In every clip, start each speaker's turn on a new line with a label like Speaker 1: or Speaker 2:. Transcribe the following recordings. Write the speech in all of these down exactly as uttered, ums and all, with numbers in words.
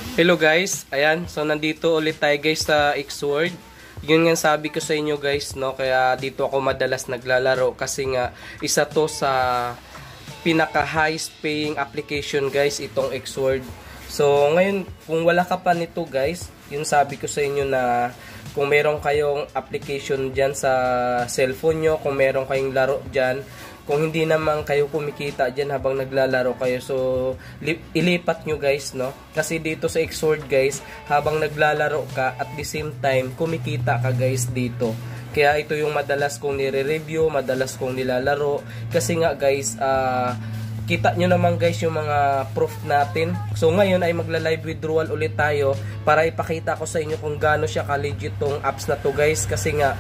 Speaker 1: Hello guys, ayan, so nandito ulit tayo guys sa Xword. Yun nga sabi ko sa inyo guys, no, kaya dito ako madalas naglalaro kasi nga isa to sa pinaka highest paying application guys, itong Xword. So ngayon, kung wala ka pa nito guys, yun sabi ko sa inyo na kung meron kayong application dyan sa cellphone nyo, kung meron kayong laro dyan, kung hindi naman kayo kumikita dyan habang naglalaro kayo, so ilipat nyo guys, no? Kasi dito sa Xword guys, habang naglalaro ka, at the same time kumikita ka guys dito. Kaya ito yung madalas kong nire-review, madalas kong nilalaro. Kasi nga guys, uh, kita nyo naman guys yung mga proof natin. So ngayon ay magla-live withdrawal ulit tayo para ipakita ko sa inyo kung gaano siya ka-legit tong apps na to guys. Kasi nga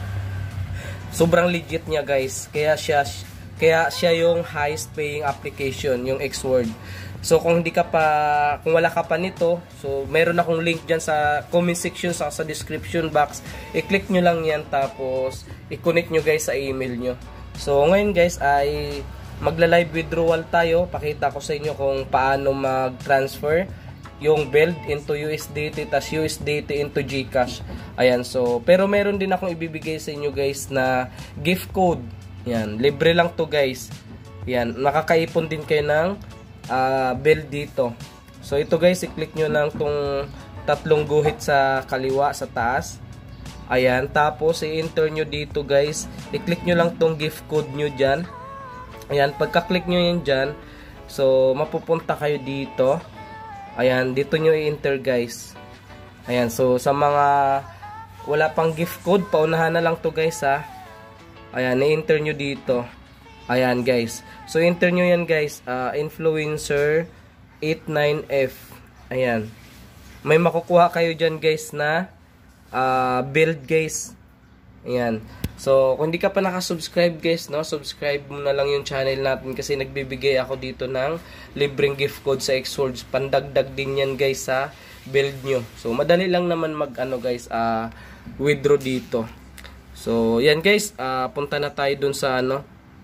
Speaker 1: sobrang legit niya guys. Kaya siya Kaya siya yung highest paying application, yung Xword. So kung hindi ka pa, kung wala ka pa nito, so meron akong link dyan sa comment section, sa, sa description box. I-click nyo lang yan, tapos i-connect nyo guys sa email nyo. So ngayon guys ay magla-live withdrawal tayo. Pakita ko sa inyo kung paano mag-transfer yung build into U S D T, tas U S D T into GCash. Ayan, so pero meron din akong ibibigay sa inyo guys na gift code. Yan, libre lang to guys. Yan, nakakaipon din kayo ng uh, build dito. So ito guys, i-click nyo lang tong tatlong guhit sa kaliwa, sa taas. Ayan, tapos i-enter nyo dito guys. I-click nyo lang tong gift code nyo dyan. Ayan, pagka-click nyo yan dyan, so mapupunta kayo dito. Ayan, dito nyo i-enter guys. Ayan, so sa mga wala pang gift code, paunahan na lang to guys ha. Ayan, i-enter nyo dito. Ayan guys. So enter nyo yan guys, uh, influencer eighty-nine F. Ayan. May makukuha kayo dyan guys na uh, build guys. Ayan. So kung hindi ka pa nakasubscribe guys, no, subscribe mo na lang yung channel natin kasi nagbibigay ako dito ng libreng gift code sa Xword. Pandagdag din yan guys sa build nyo. So madali lang naman mag ano guys, uh, withdraw dito. So, yan guys, uh, punta na tayo dun sa ano,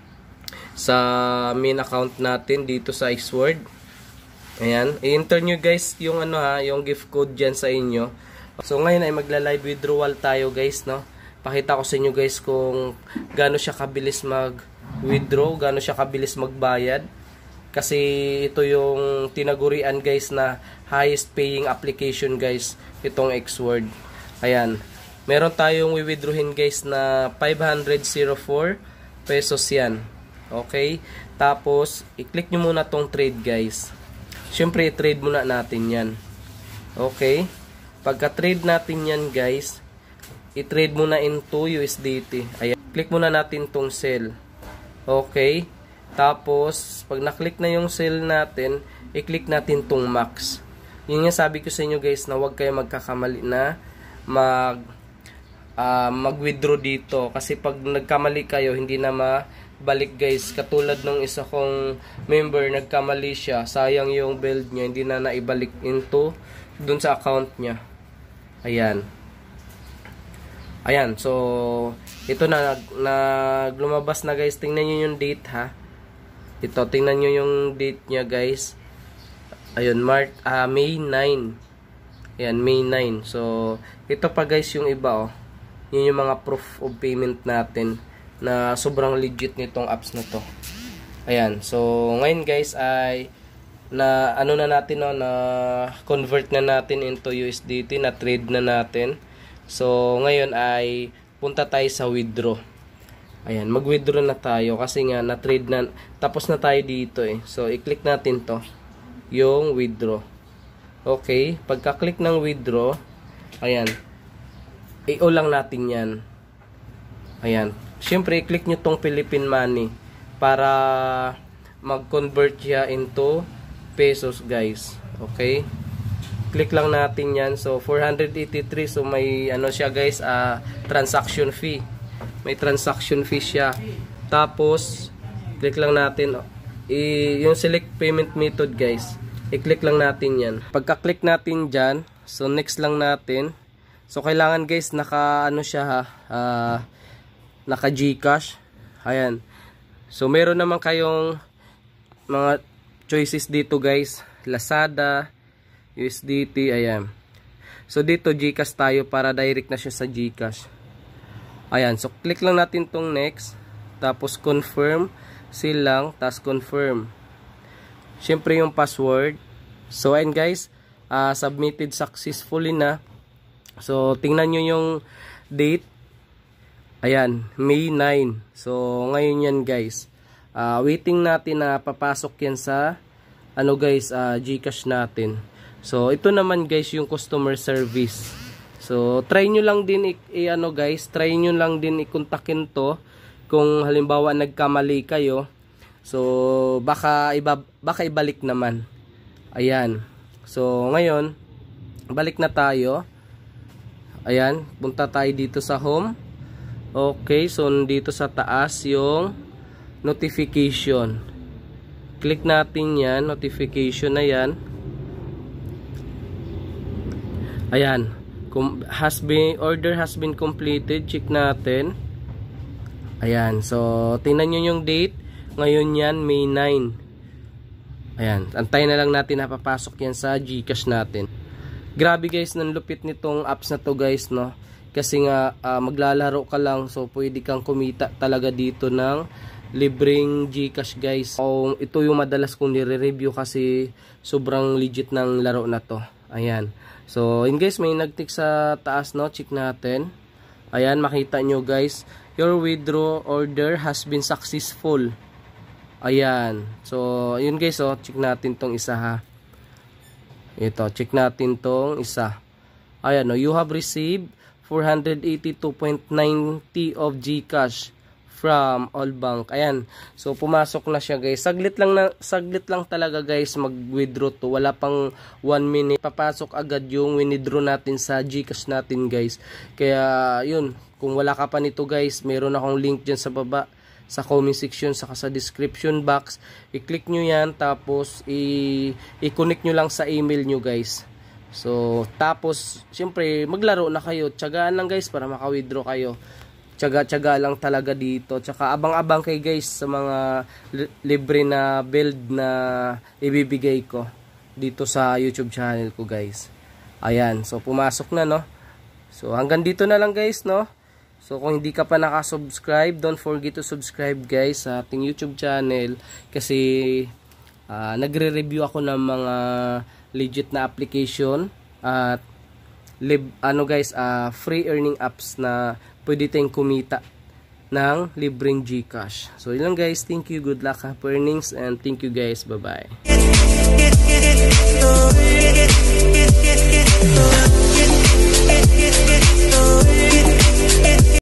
Speaker 1: sa main account natin dito sa Xword. Ayan, i-enter nyo guys yung ano ha, yung gift code dyan sa inyo. So, ngayon ay magla-live withdrawal tayo guys, no. Pakita ko sa inyo guys kung gaano siya kabilis mag-withdraw, gaano siya kabilis magbayad. Kasi ito yung tinagurian guys na highest paying application guys, itong Xword. Ayan. Meron tayong withdrawin guys na five hundred four pesos yan. Okay? Tapos, i-click nyo muna tong trade guys. Siyempre, i-trade muna natin yan. Okay? Pagka-trade natin yan guys, i-trade muna into U S D T. Ayan. Click muna natin tong sell. Okay? Tapos, pag na-click na yung sell natin, i-click natin tong max. Yun nga sabi ko sa inyo guys na huwag kayo magkakamali na mag Uh, mag-withdraw dito kasi pag nagkamali kayo hindi na mabalik guys. Katulad nung isa kong member, nagkamali siya, sayang yung build niya, hindi na naibalik into dun sa account niya. Ayan. Ayan, so ito na, nag lumabas na guys. Tingnan nyo yung date ha. Ito, tingnan nyo yung date niya guys. Ayun, March, uh, May nine. Ayan, May nine. So ito pa guys yung iba oh. Yun yung mga proof of payment natin na sobrang legit nitong apps na to. Ayan. So, ngayon guys ay na ano na natin no, na convert na natin into U S D T, na trade na natin. So, ngayon ay punta tayo sa withdraw. Ayan, mag-withdraw na tayo kasi nga na trade na, tapos na tayo dito eh. So, i-click natin to, yung withdraw. Okay, pagka-click ng withdraw, ayan, i-o lang natin yan. Ayan. Siyempre, i-click nyo tong Philippine Money para mag-convert siya into pesos, guys. Okay? Click lang natin yan. So, four hundred eighty-three. So, may ano siya, guys, uh, transaction fee. May transaction fee siya. Tapos, click lang natin. I yung select payment method, guys. I-click lang natin yan. Pagka-click natin dyan, so, next lang natin. So kailangan guys naka ano siya ha, uh, naka GCash. Ayan. So meron naman kayong mga choices dito guys, Lazada, U S D T, ayan. So dito GCash tayo para direct na siya sa GCash. Ayan, so click lang natin tong next, tapos confirm, seal lang, tapos confirm. Syempre yung password. So ayan guys, uh, submitted successfully na. So tingnan nyo yung date. Ayan, May nine. So ngayon yan guys. Uh, waiting natin na papasok yan sa ano guys, uh, GCash natin. So ito naman guys yung customer service. So try nyo lang din i, i ano guys, try nyo lang din i-kontakin to kung halimbawa nagkamali kayo. So baka iba, baka ibalik naman. Ayan. So ngayon balik na tayo. Ayan, punta tayo dito sa home. Okay, so dito sa taas yung notification. Click natin yan, notification na yan. Ayan, has been, order has been completed. Check natin. Ayan, so tingnan nyo yung date. Ngayon yan, May nine. Ayan, antayin na lang natin na papasok yan sa GCash natin. Grabe guys, nanlupit nitong apps na to guys, no? Kasi nga uh, maglalaro ka lang, so pwede kang kumita talaga dito ng libreng GCash guys. So, ito yung madalas kong nire-review kasi sobrang legit ng laro na to. Ayan. So, yun guys, may nag-tick sa taas, no? Check natin. Ayan, makita nyo guys. Your withdraw order has been successful. Ayan. So, yun guys, oh. Check natin tong isa ha. Ito, check natin tong isa. Ayan, no? You have received four hundred eighty-two point nine zero of GCash from Allbank. Ayan. So pumasok na siya guys. Saglit lang na saglit lang talaga guys mag-withdraw to. Wala pang one minute. Papasok agad yung withdraw natin sa GCash natin guys. Kaya yun, kung wala ka pa nito guys, meron akong link diyan sa baba sa comment section saka sa description box. I-click nyo yan tapos i-connect nyo lang sa email nyo guys. So tapos syempre maglaro na kayo. Tiyagaan lang guys para maka-withdraw kayo. Tiyaga-tiyaga lang talaga dito. Tsaka abang-abang kay guys sa mga li libre na build na ibibigay ko dito sa YouTube channel ko guys. Ayan, so pumasok na no. So hanggang dito na lang guys no. So kung hindi ka pa naka-subscribe, don't forget to subscribe guys sa ating YouTube channel kasi uh, nagre-review ako ng mga legit na application at lib ano guys, uh, free earning apps na pwede tayong kumita ng libreng GCash. So yun lang guys, thank you, good luck, happy earnings, and thank you guys, bye bye.